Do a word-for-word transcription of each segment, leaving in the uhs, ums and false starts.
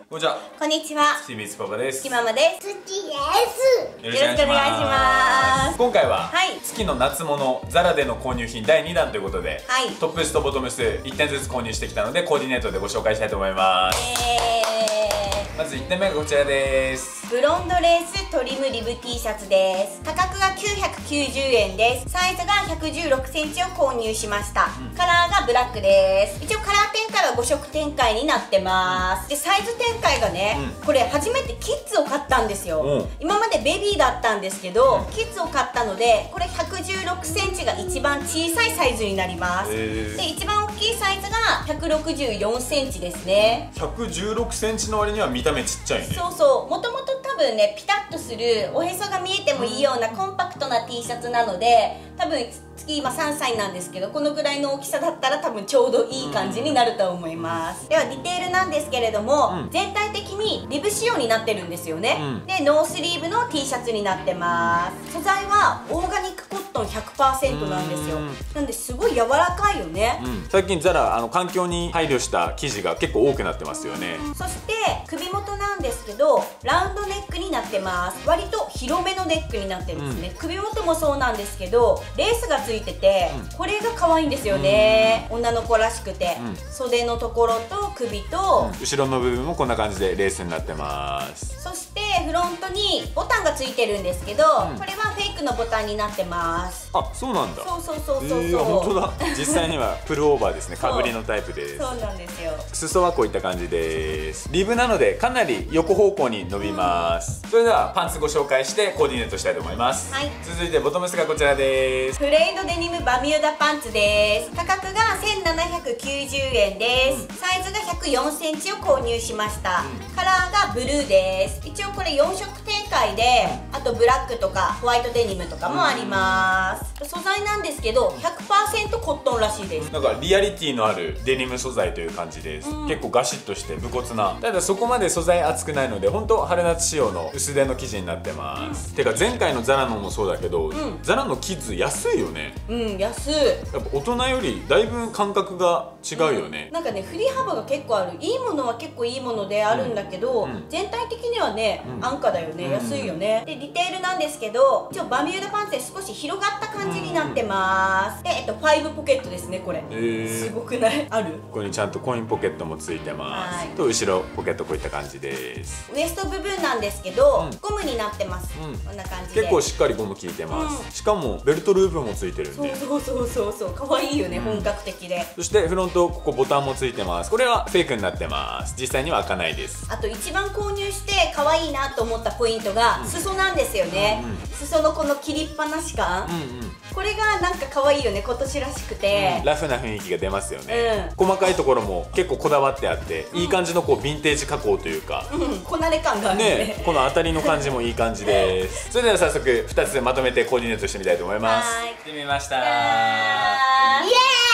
こんにちは。 こんにちは。 月光パパです。 月ママです。 好きです。 よろしくお願いします。今回は、はい、月の夏物ザラでの購入品だいにだんということで、はい、トップスとボトムスいってんずつ購入してきたのでコーディネートでご紹介したいと思います。えー、まずいってんめがこちらです。 ブロンドレーストリムリブ T シャツです。価格がきゅうひゃくきゅうじゅうえんです。サイズがひゃくじゅうろくセンチを購入しました、うん、カラーがブラックです。一応カラー展開はご色展開になってます。でサイズ展開がね、うん、これ初めてキッズを買ったんですよ、うん、今までベビーだったんですけど、うん、キッズを買ったのでこれひゃくじゅうろくセンチが一番小さいサイズになります。で一番大きいサイズがひゃくろくじゅうよんセンチですね。 ひゃくじゅうろくセンチの割には見た目ちっちゃいね。 そうそう、もともと多分ねピタッとするおへそが見えてもいいようなコンパクトな T シャツなので、多分月今さんさいなんですけど、このぐらいの大きさだったら多分ちょうどいい感じになると思います。ではディテールなんですけれども、うん、全体的にリブ仕様になってるんですよね、うん、でノースリーブの T シャツになってます。素材はオーガニックコットン ひゃくパーセント なんですよ。なんですごい柔らかいよね、 うん、最近ザラあの環境に配慮した生地が結構多くなってますよね。 そして首元なんですけどラウンドネックになってます。割と広めのネックになってるんですね、うん、首元もそうなんですけどレースがついてて、うん、これが可愛いんですよね、うん、女の子らしくて、うん、袖のところと首と、 うん、後ろの部分もこんな感じでレースになってます。 そしてフロントにボタンがついてるんですけど、うん、これはフェイクのボタンになってます。 あ、そうなんだ。 そうそうそうそうそう、えー、本当だ。実際にはプルオーバーですね。かぶりのタイプです。 そうなんですよ。 裾はこういった感じです。リブなのでかなり横方向に伸びます、うん、それではパンツご紹介してコーディネートしたいと思います、はい、続いてボトムスがこちらです。 フレイドデニムバミューダパンツです。価格がせんななひゃくきゅうじゅうえんです、うん、サイズがひゃくよんセンチを購入しました、うん、カラーがブルーです。一応これよん色展開で、あとブラックとかホワイトデニムとかもあります、うん、素材なんですけど ひゃくパーセント コットンらしいです。 なんかリアリティのあるデニム素材という感じです、うん、結構ガシッとして武骨な。ただそこまで素材厚くないので本当春夏仕様の薄手の生地になってます、うん、てか前回のザラのもそうだけど、うん、ザラのキッズ安いよね。 うん、安い。 やっぱ大人よりだいぶ感覚が違うよね、 うん、なんかね振り幅が結構ある。いいものは結構いいものであるんだけど、うん、全体的にはね、うん、安価だよね、うん、安いよね。でディテールなんですけど一応バミューダパンツで少し広がった感じになってます、うん、で、えっと、ファイブポケットですねこれ、えー、すごくない？ある？ ここにちゃんとコインポケットもついてますと後ろポケットこういった感じです。 ウエスト部分なんですけど、うん、ゴムになってます、うん、こんな感じで結構しっかりゴム効いてます、うん、しかもベルトループもついてるんでそうそうそうそうそう可愛いよね、うん、本格的で。 そしてフロントここボタンもついてます。これはフェイクになってます。実際には開かないです。 あと一番購入して可愛いなと思ったポイントが裾なんですよね、うんうん、裾のこの切りっぱなし感、うんうん、これがなんか可愛いよね、今年らしくて、 うん、ラフな雰囲気が出ますよね、うん、細かいところも結構こだわってあって、うん、いい感じのこうヴィンテージ加工というか、 うん、こなれ感があるねね。この当たりの感じもいい感じですそれでは早速ふたつまとめてコーディネートしてみたいと思います。やってみました。イエーイ。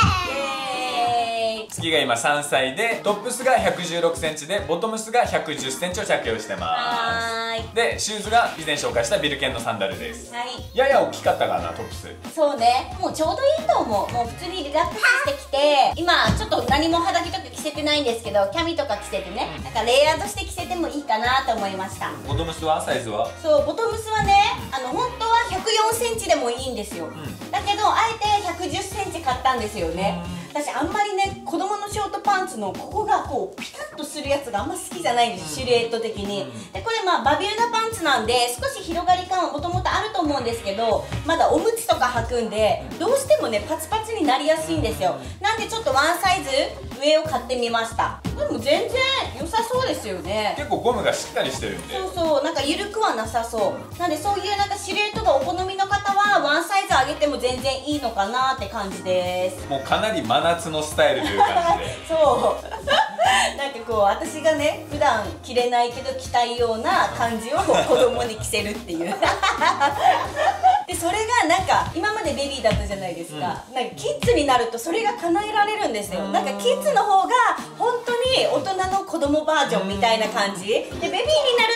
次が今さんさいでトップスがひゃくじゅうろくセンチでボトムスがひゃくじゅっセンチを着用してますでシューズが以前紹介したビルケンのサンダルです、はい、やや大きかったかなトップス。 そうね、もうちょうどいいと思う。もう普通にリラックスしてきて今ちょっと何も肌着とか着せてないんですけどキャミとか着せてね、うん、なんかレイヤードして着せてもいいかなと思いました。 ボトムスはサイズはそうボトムスはね、うん、あの本当はひゃくよんセンチでもいいんですよ、うん、だけどあえてひゃくじゅっセンチ買ったんですよね、うん、私あんまりね子供のショートパンツのここがこうピタッとするやつがあんま好きじゃないんです、うん、シルエット的に、うん、でこれまあバビューダパンツなんで少し広がり感はもともとあると思うんですけどまだおむつとか履くんでどうしてもねパツパツになりやすいんですよ。なんでちょっとワンサイズ上を買ってみました。でも全然良さそうですよね。 結構ゴムがしっかりしてるんでそうそうなんか緩くはなさそう、なんでそういうなんかシルエットがお好みの方はワンサイズ上げても全然いいのかなって感じです。 もうかなり真夏のスタイルという感じでそうなんかこう私がね普段着れないけど着たいような感じを子供に着せるっていうでそれがなんか今までベビーだったじゃないですか、うん、なんかキッズになるとそれが叶えられるんですよ。なんかキッズの方が本当に大人の子供バージョンみたいな感じでベビーになるとちょっと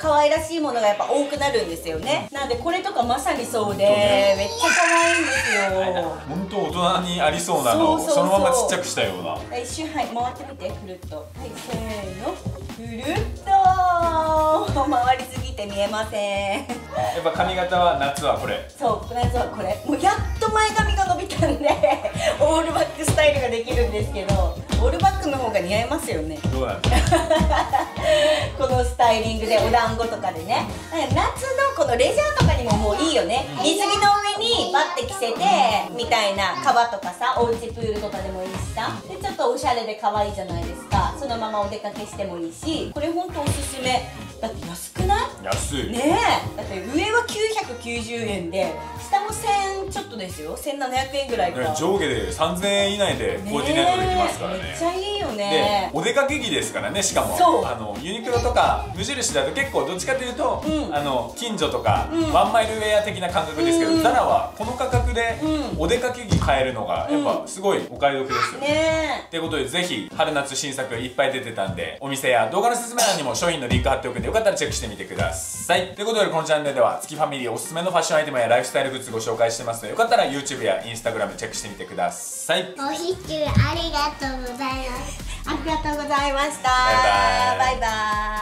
可愛らしいものがやっぱ多くなるんですよね。なんでこれとかまさにそうで、めっちゃ可愛いんですよ。 本当大人にありそうなのをそのままちっちゃくしたような。 一瞬、はい、回ってみて、くるっと。はい、せーの、くるっと回りすぎて見えません。やっぱ髪型は夏はこれ。 そう、夏はこれ。もうやっと前髪が伸びたんでオールバックスタイルができるんですけど、オールバックの方が似合いますよね。 どうなんですかこのスタイリングでお団子とかでね、夏のこのレジャーとかにももういいよね。水着の上にバッて着せてみたいな、川とかさ、おうちプールとかでもいいしさ、でちょっとおしゃれで可愛いじゃないですか。そのままお出かけしてもいいし、これほんとおすすめ。だって安くない？ 安いねえ、だって上はきゅうひゃくきゅうじゅうえんで下もせんちょっとですよ。せんななひゃくえんぐらいか。 上下でさんぜんえん以内でコーディネートできますからね。 めっちゃいいよね。 でお出かけ着ですからね。しかもあのユニクロとか無印だと結構どっちかというと、うん、あの近所とか、うん、ワンマイルウェア的な感覚ですけど、ザラはこの価格でお出かけ着買えるのがやっぱすごいお買い得ですよね。ねということでぜひ春夏新作いっぱい出てたんで、お店や動画の説明欄にも商品のリンク貼っておくんでよかったらチェックしてみてください。ということでこのチャンネルでは月ファミリーおすすめのファッションアイテムやライフスタイルグッズご紹介してますので、よかったら YouTube や Instagram チェックしてみてください。 ご視聴ありがとうございます。 ありがとうございました。 バイバイ。 バイバイ。